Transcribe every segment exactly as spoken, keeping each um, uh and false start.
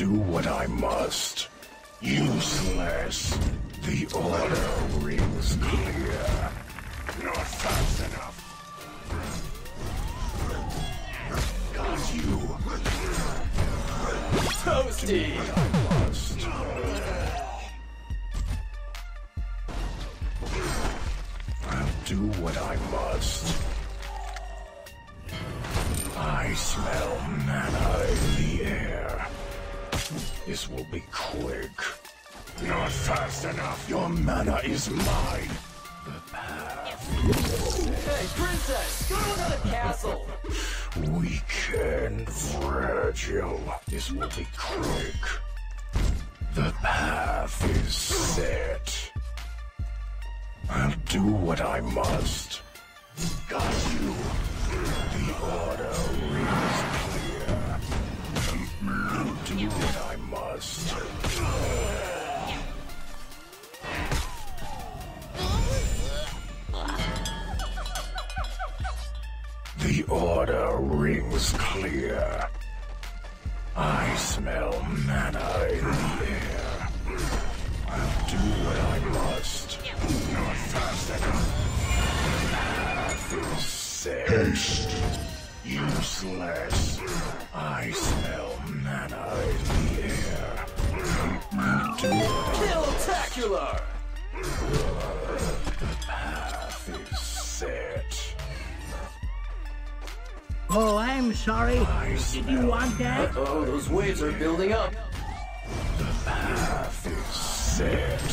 do what I must. Useless. The order rings clear. Not fast enough. Got you. Toasty! I must. I'll do what I must. I smell mana in the air. This will be quick. Not fast enough. Your mana is mine. The path. Hey, princess! Go to the castle! Weak and fragile. This will be quick. The path is set. I'll do what I must. Got you. The order rings clear. I'll do what I must. The order rings clear. I smell mana in the air. I'll do what I must. Not fast enough. The path is set. Haste. Useless. I smell mana in the air. I'll do what Kill-tacular! The path is set. Oh, I'm sorry. I Did you want that? Uh-oh, those waves are building up. The path is set.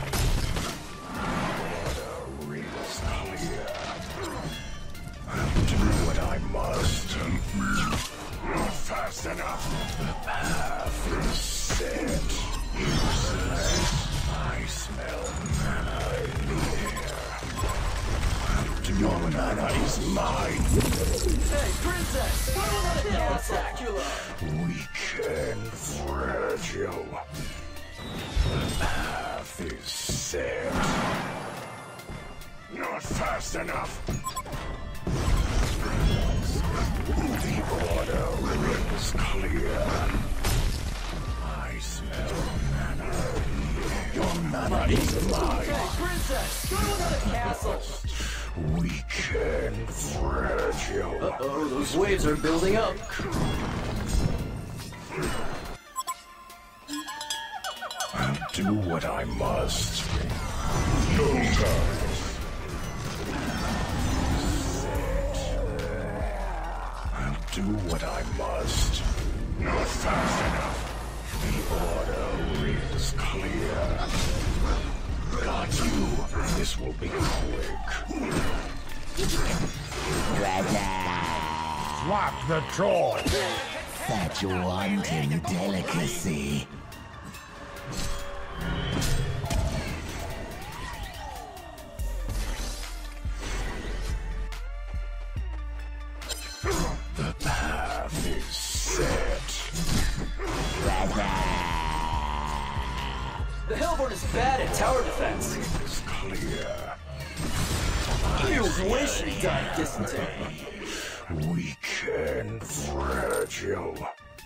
Order rings clear. I'll do what I must. Not fast enough. The path is set. Useless. I smell mana in the air. I'll do your mana is mine. Hey, princess! Go to the castle! Weak and fragile. The path is set. Not fast enough. The order rings clear. I smell mana in the air. Your mana is mine. Hey, princess! Go to the castle! Weak and fragile. Uh-oh, those waves are building up. I'll do what I must. No time. I'll do what I must. Not fast enough. The order rings clear. Got you. This will be quick. Swap the troll. Such wanton delicacy. The path is set. The Hellborn is bad at tower defense. It's clear. You wish you died dysentery. Weak and fragile.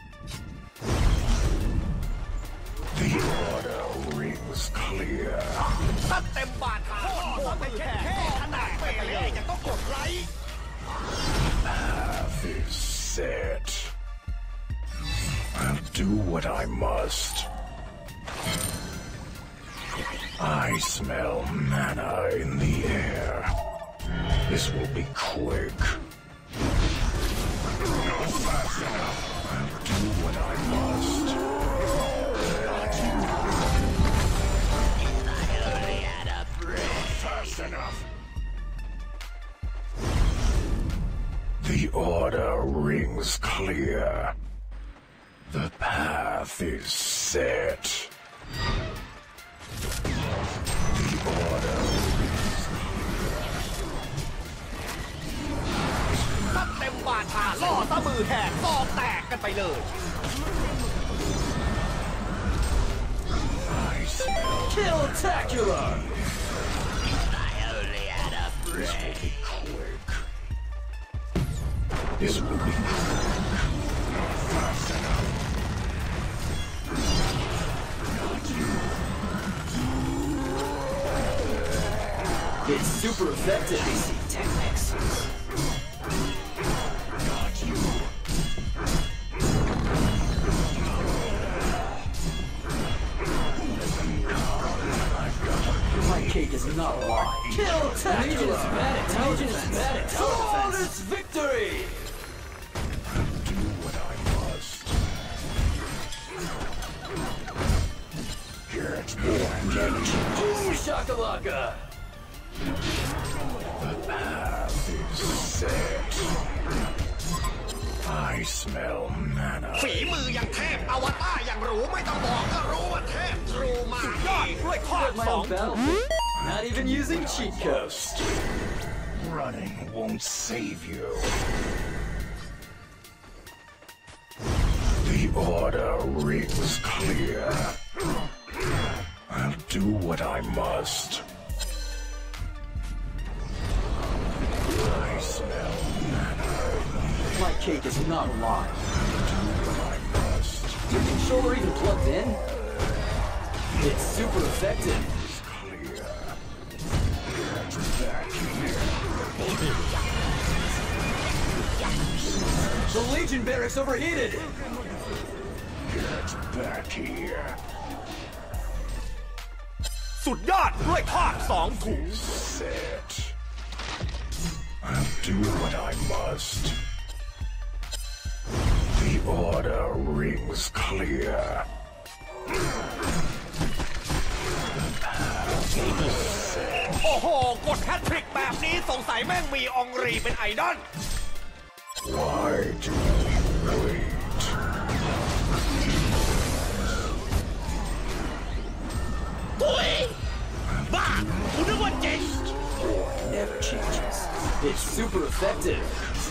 The order rings clear. ตั้งเต็มบาทขาโคตรเป็นแค่ขนาดเปเลยยังต้องกดไลค์ Path is set. I'll do what I must. I smell mana in the air. This will be quick. Not fast enough. I'll do what I must. Got you. Not fast enough. The order rings clear. The path is set. The order rings clear. ตั้งเต็มบาทขาล่อตะมือแหกซอกแตกกันไปเลย I smell Kill-tacular! this will be quick. This will be quick. Not fast enough. super effective. Basic techniques. Got you. My cake is not a lie. Kill Tactula! Legion is bad at tower defense. Legion is bad at tower defense. Flawless victory! Do what I must. Get more. Boom shakalaka! The path is set. I smell mana. ฝีมืออย่างเทพอวตารอย่างรู้ไม่ต้องบอกก็รู้ว่าเทพทรูมาสุดยอดด้วยทอด My สอง own battlefield. Not even using cheat codes. Running won't save you. The order rings clear. I'll do what I must. I smell mana. My cake is not a lie. Do what I must. Your controller even plugged in? It's super effective. It's clear. Get back here. The Legion barracks overheated! Get back here. สุดยอดด้วยทอดสองถุง Set. I'll do what I must. The order rings clear. โอ้โหกดแฮตทริกแบบนี้สงสัยแม่งมีองรีเป็นไอดอล Why do we wait? ตุ้ยบ้ากูนึกว่าเจ๋ง Never changes. It's super effective.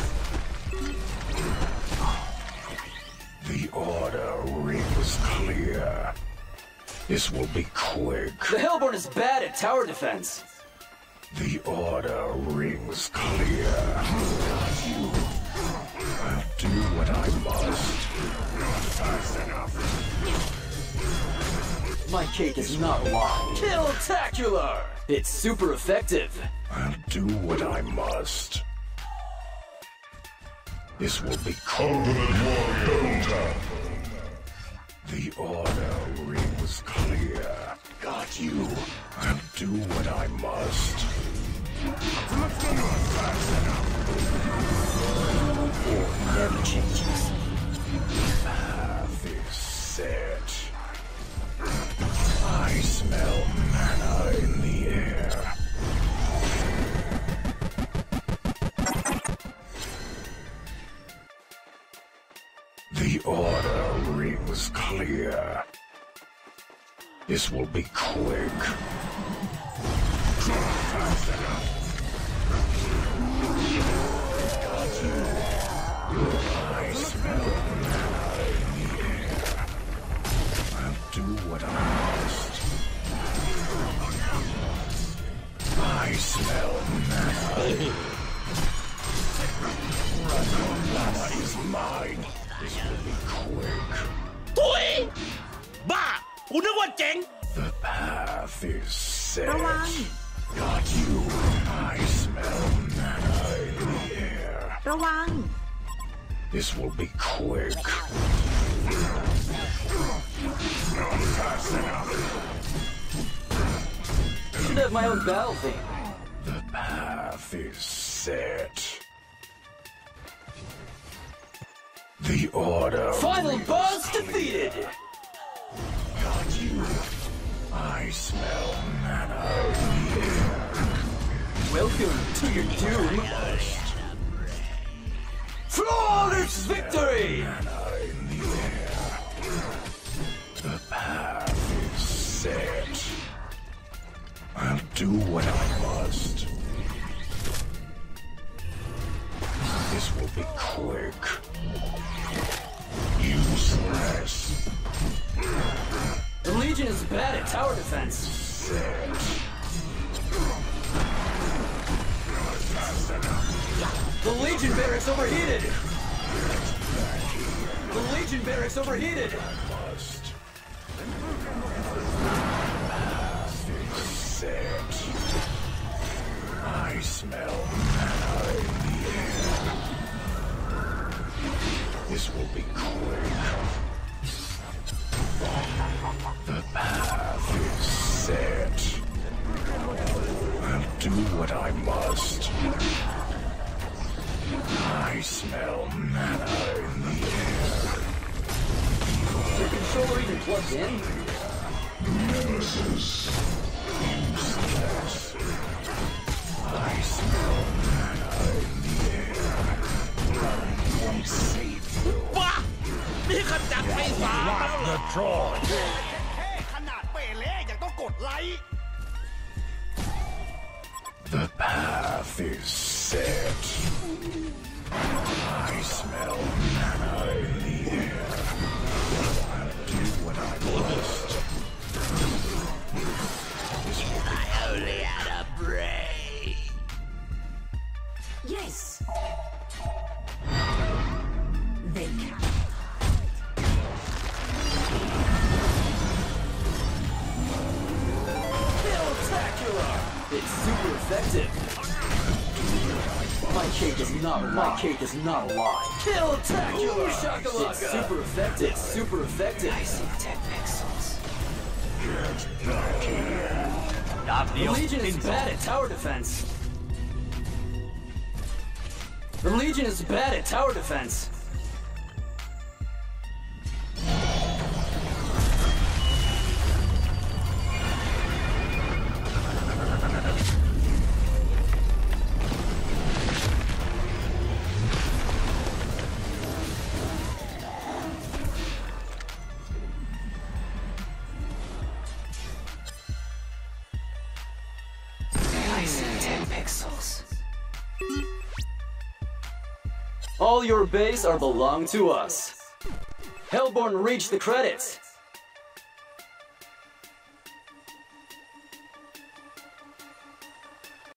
The order rings clear. This will be quick. The Hellborn is bad at tower defense. The order rings clear. You. I'll do what I must. Not fast enough. My cake is not a lie. Kill-tacular! It's super effective. I'll do what I must. This will be quick. The order rings clear. Got you. I'll do what I must. Not fast enough. Never changes. Path is set. I smell mana in the air. The order rings clear. This will be quick. Not fast enough. Got you. I smell mana in the air. I'll do what I must. I smell mana. Mana is mine. This will be quick. ตุ้ยบ้ากูนึกว่าเจ๋ง The path is set. ระวัง Got you. I smell mana in the air. ระวัง This will be quick. Not fast enough. Should have my own battle theme. The path is set. The order. Final rings boss clear. defeated! Got you. I smell mana in the air. Welcome to your doom. Flawless victory! Mana in the air. The path is set. I'll do what I must. This will be quick. Useless. The Legion is bad at tower defense. Set. Not fast enough. The Legion barracks overheated! The Legion barracks overheated! Must. Path is set. I smell mana in the air. This will be quick. The path is set. I'll do what I must. I smell mana in the air. Is your controller even plugged in? Nemesis. Useless. I smell mana in the air. I save you. บ้านี่ขจัดไฟฟ้าแล้วเหรอ The troll. แค่ขนาดเปเล่ยังต้องกดไลค์ The path is set. I smell mana in the air. I'll do what I must. This will be I only had a brain. Yes. They can. Killtacular! It's super effective. My cake is not alive. My cake is not alive. Killtacular! It's super effective. It's super effective. I see ten pixels. The Legion is bad at tower defense. The Legion is bad at tower defense. ten pixels. All your base are belong to us. Hellborn reached the credits.